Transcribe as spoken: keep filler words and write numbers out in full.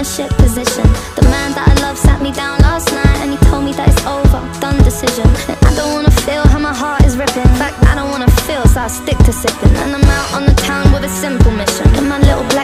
a shit position. The man that I love sat me down last night and he told me that it's over, done decision. And I don't wanna feel how my heart is ripping. In fact, I don't wanna feel, so I stick to sipping. And I'm out on the town with a simple mission. In my little black